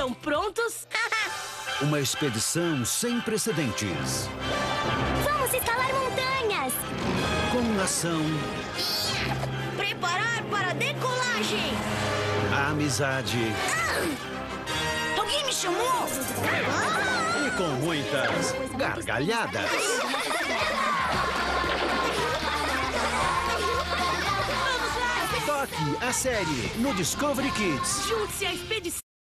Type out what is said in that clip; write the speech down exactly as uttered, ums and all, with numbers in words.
Estão prontos? Uma expedição sem precedentes. Vamos escalar montanhas! Com ação, Preparar para a decolagem! amizade Alguém me chamou? e com muitas gargalhadas. Toque a série no Discovery Kids. Junte-se à expedição.